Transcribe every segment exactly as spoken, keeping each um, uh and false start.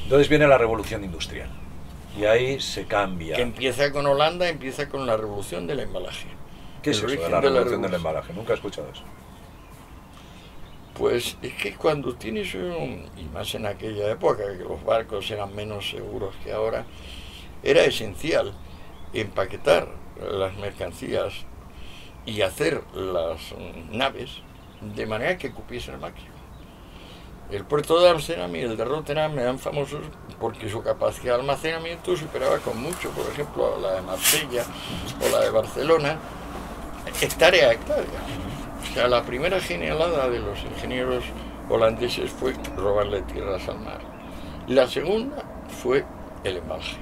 Entonces viene la revolución industrial y ahí se cambia. Que empieza con Holanda, empieza con la revolución del embalaje. ¿Qué es El eso de origen la de la revolución del revolución. embalaje? Nunca he escuchado eso. Pues es que cuando tienes un, y más en aquella época que los barcos eran menos seguros que ahora, era esencial empaquetar las mercancías y hacer las naves de manera que cupiesen el máximo. El puerto de Ámsterdam y el de Rotterdam eran famosos porque su capacidad de almacenamiento superaba con mucho, por ejemplo, la de Marsella o la de Barcelona, hectárea a hectárea. O sea, la primera genialada de los ingenieros holandeses fue robarle tierras al mar. La segunda fue el embalaje.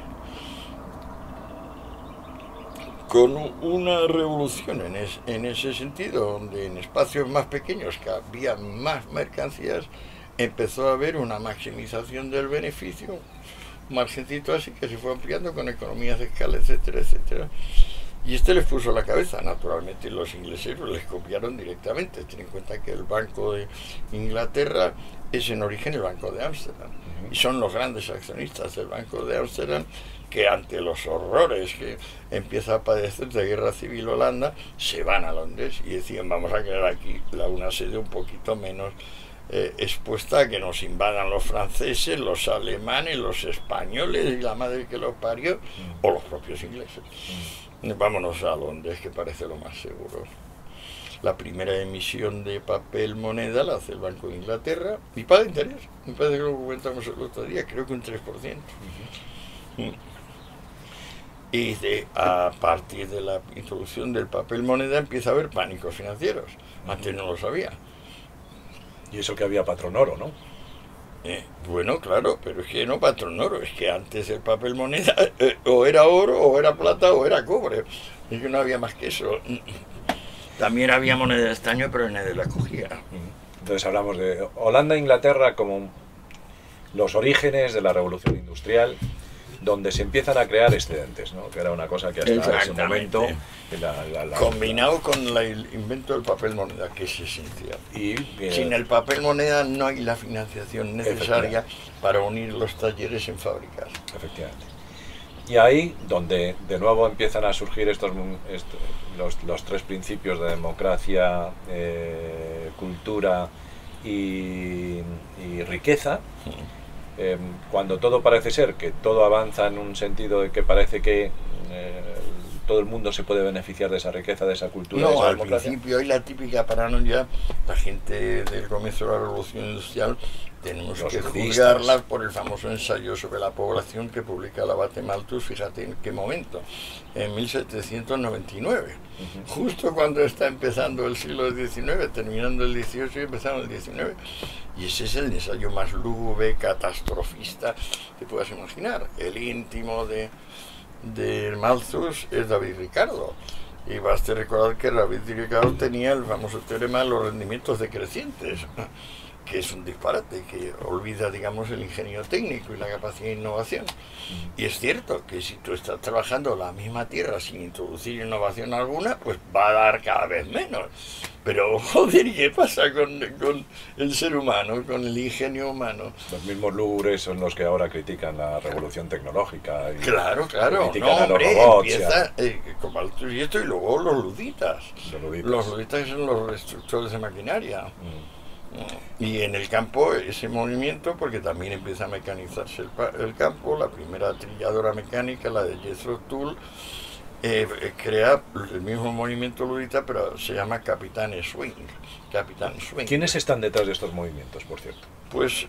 Con una revolución en, es, en ese sentido, donde en espacios más pequeños que había más mercancías, empezó a haber una maximización del beneficio, un margencito así que se fue ampliando con economías de escala, etcétera, etcétera. Y este les puso la cabeza, naturalmente los ingleses les copiaron directamente. Ten en cuenta que el Banco de Inglaterra es en origen el Banco de Ámsterdam. Y son los grandes accionistas del Banco de Ámsterdam que ante los horrores que empieza a padecer de guerra civil Holanda, se van a Londres y decían vamos a crear aquí la, una sede un poquito menos eh, expuesta a que nos invadan los franceses, los alemanes, los españoles y la madre que los parió, o los propios ingleses. Vámonos a Londres, que parece lo más seguro. La primera emisión de papel moneda la hace el Banco de Inglaterra y paga interés. Me parece que lo comentamos el otro día, creo que un tres por ciento. Uh-huh. Y de, a partir de la introducción del papel moneda empieza a haber pánicos financieros. Antes no lo sabía. Y eso que había patrón oro, ¿no? Eh, bueno, claro, pero es que no patrón oro, es que antes el papel moneda eh, o era oro, o era plata, o era cobre. Es que no había más que eso. También había moneda de estaño, pero nadie la cogía. Entonces hablamos de Holanda e Inglaterra como los orígenes de la revolución industrial, donde se empiezan a crear excedentes, ¿no? Que era una cosa que hasta ese momento... La, la, la, combinado con la, el invento del papel moneda, que es esencial. Y, eh, sin el papel moneda no hay la financiación necesaria para unir los talleres en fábricas. Efectivamente. Y ahí donde de nuevo empiezan a surgir estos, estos los, los tres principios de democracia, eh, cultura y, y riqueza. Eh, cuando todo parece ser que todo avanza en un sentido de que parece que eh, todo el mundo se puede beneficiar de esa riqueza, de esa cultura, no, de esa al democracia. principio hay la típica paranoia, la gente del comienzo de la revolución industrial, tenemos Los que budistas. juzgarla por el famoso ensayo sobre la población que publica el abate Malthus, fíjate en qué momento, en mil setecientos noventa y nueve, uh-huh. Justo cuando está empezando el siglo diecinueve, terminando el dieciocho y empezando el diecinueve, y ese es el ensayo más lúgubre, catastrofista que puedas imaginar. El íntimo de, de Malthus es David Ricardo, y basta recordar que David Ricardo tenía el famoso teorema de los rendimientos decrecientes, que es un disparate, que olvida, digamos, el ingenio técnico y la capacidad de innovación. Y es cierto que si tú estás trabajando la misma tierra sin introducir innovación alguna, pues va a dar cada vez menos. Pero, joder, ¿y qué pasa con, con el ser humano, con el ingenio humano? Los mismos lúgubres son los que ahora critican la revolución tecnológica. Y claro, claro. critican No, a los hombre, robots. empieza eh, con Malthus y esto, y luego los luditas. Los luditas. Los luditas son los destructores de maquinaria. Mm. Y en el campo ese movimiento, porque también empieza a mecanizarse el, el campo, la primera trilladora mecánica, la de Jethro Tull, eh, crea el mismo movimiento ludita, pero se llama Capitán Swing. Capitán Swing. ¿Quiénes están detrás de estos movimientos, por cierto? Pues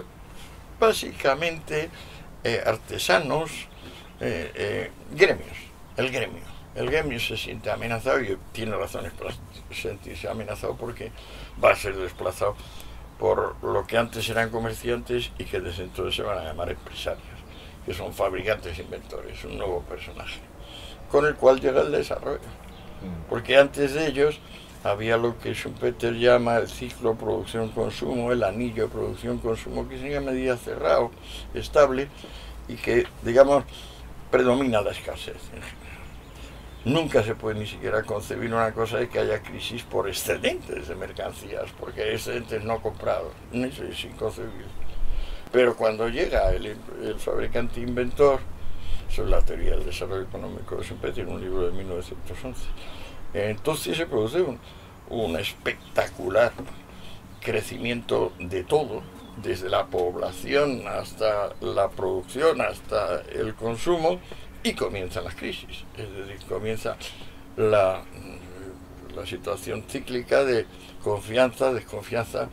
básicamente eh, artesanos, eh, eh, gremios, el gremio. El gremio se siente amenazado y tiene razones para sentirse amenazado porque va a ser desplazado por lo que antes eran comerciantes y que desde entonces se van a llamar empresarios, que son fabricantes e inventores, un nuevo personaje, con el cual llega el desarrollo. Porque antes de ellos había lo que Schumpeter llama el ciclo producción-consumo, el anillo producción-consumo, que es una medida cerrado, estable y que, digamos, predomina la escasez en general. Nunca se puede ni siquiera concebir una cosa de que haya crisis por excedentes de mercancías, porque hay excedentes no comprados. Eso es inconcebible. Pero cuando llega el, el fabricante inventor, eso es la teoría del desarrollo económico de Schumpeter, en un libro de mil novecientos once, entonces se produce un, un espectacular crecimiento de todo, desde la población hasta la producción, hasta el consumo, y comienzan las crisis. Es decir, comienza la, la situación cíclica de confianza, desconfianza,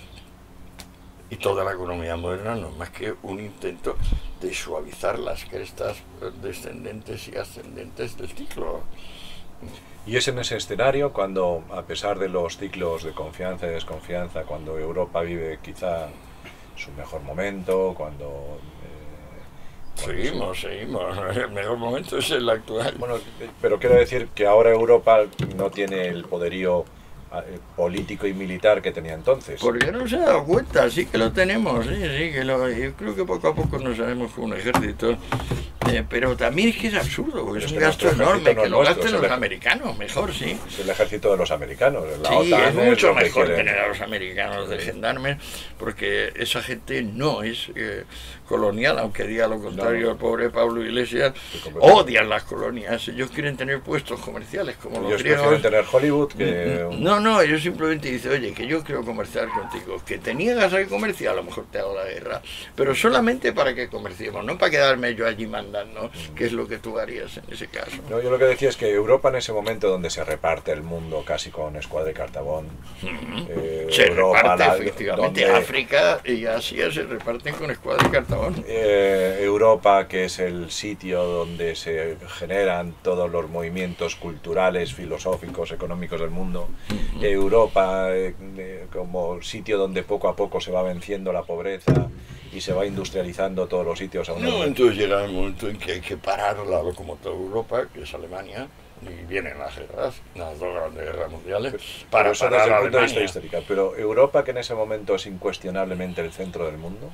y toda la economía moderna no es más que un intento de suavizar las crestas descendentes y ascendentes del ciclo. Y es en ese escenario cuando, a pesar de los ciclos de confianza y desconfianza, cuando Europa vive quizá su mejor momento, cuando... Eh, seguimos, se... seguimos. El mejor momento es el actual. Bueno, pero quiero decir que ahora Europa no tiene el poderío eh, político y militar que tenía entonces. Porque no se ha dado cuenta, sí que lo tenemos, sí, sí, que lo, yo creo que poco a poco nos haremos con un ejército. Eh, pero también es que es absurdo, porque es un gasto enorme, que lo gasten los americanos, mejor, sí. Es el ejército de los americanos. La sí, OTAN es mucho es mejor quieren... tener a los americanos de gendarmes, porque esa gente no es eh, colonial, aunque diga lo contrario no, no. el pobre Pablo Iglesias, odian las colonias, ellos quieren tener puestos comerciales, como ellos los griegos. Ellos quieren tener Hollywood que... No, no, ellos simplemente dicen, oye, que yo quiero comerciar contigo, que te niegas a comerciar, a lo mejor te hago la guerra, pero solamente para que comerciemos, no para quedarme yo allí mandando, que es lo que tú harías en ese caso. No, yo lo que decía es que Europa en ese momento donde se reparte el mundo casi con Escuadra y Cartabón, uh-huh. eh, se Europa, reparte la, efectivamente, donde, África y Asia se reparten con Escuadra y Cartabón. Eh, Europa, que es el sitio donde se generan todos los movimientos culturales, filosóficos, económicos del mundo. Uh-huh. Europa eh, eh, como sitio donde poco a poco se va venciendo la pobreza y se va industrializando todos los sitios a un no, entonces llega el momento en que hay que parar la locomotora de Europa, que es Alemania, y vienen las guerras, las dos grandes guerras mundiales, para pero parar a Alemania. Alemania. Histórica. Pero Europa, que en ese momento es incuestionablemente el centro del mundo.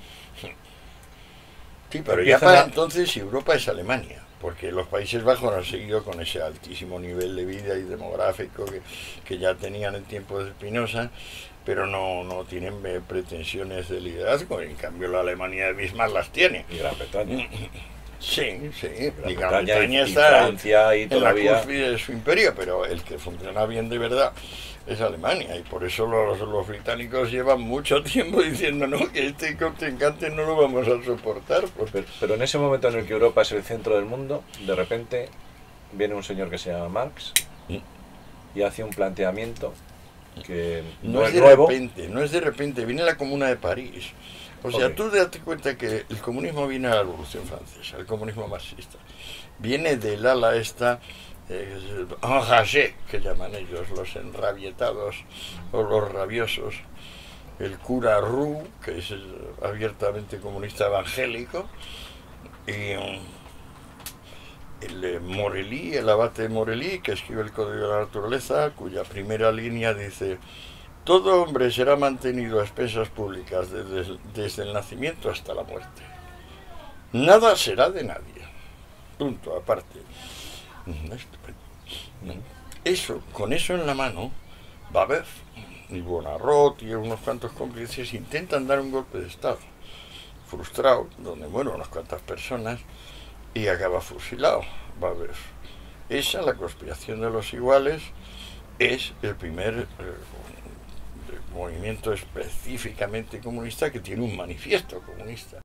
Sí, pero ya para a... entonces Europa es Alemania, porque los Países Bajos han seguido con ese altísimo nivel de vida y demográfico que, que ya tenían en tiempos de Spinoza, pero no, no tienen pretensiones de liderazgo. En cambio la Alemania de Bismarck las tiene. Y Gran Bretaña. Sí, sí. Gran y Gran Bretaña Bretaña y, está y Francia y todavía... en la cúspide de su imperio, pero el que funciona bien de verdad es Alemania, y por eso los, los británicos llevan mucho tiempo diciendo no, que este contrincante no lo vamos a soportar. Pues. Pero, pero en ese momento en el que Europa es el centro del mundo, de repente viene un señor que se llama Marx y hace un planteamiento que no, no es es de nuevo. repente, no es de repente, viene la Comuna de París. O sea, okay. Tú date cuenta que el comunismo viene de la Revolución Francesa, el comunismo marxista. Viene del ala esta, eh, enragé, que llaman ellos, los enrabietados o los rabiosos. El cura Roux, que es abiertamente comunista evangélico, y um, el eh, Morelly, el abate Morelly, que escribe el Código de la Naturaleza, cuya primera línea dice: todo hombre será mantenido a expensas públicas desde, desde el nacimiento hasta la muerte. Nada será de nadie. Punto, aparte. Eso, con eso en la mano, Babeuf y Bonarrot y unos cuantos cómplices intentan dar un golpe de Estado. Frustrado, donde mueren unas cuantas personas, y acaba fusilado Babeuf. Esa, la conspiración de los iguales, es el primer eh, movimiento específicamente comunista que tiene un manifiesto comunista.